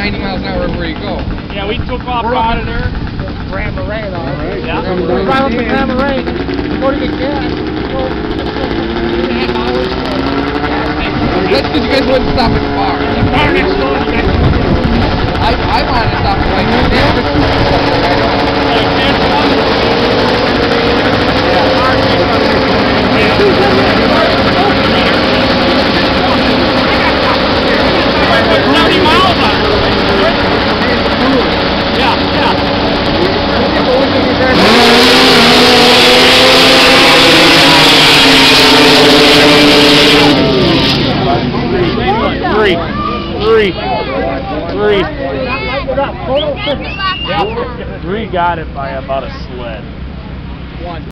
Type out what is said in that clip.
90 miles an hour everywhere you go. Yeah, we took off out of there. Ram the rain on. Right. Yeah. We're driving up the Ram the rain. Go to get gas. That's because you guys wouldn't stop at the bar. The bar next door. I wanted to stop at like Three got it by about a sled.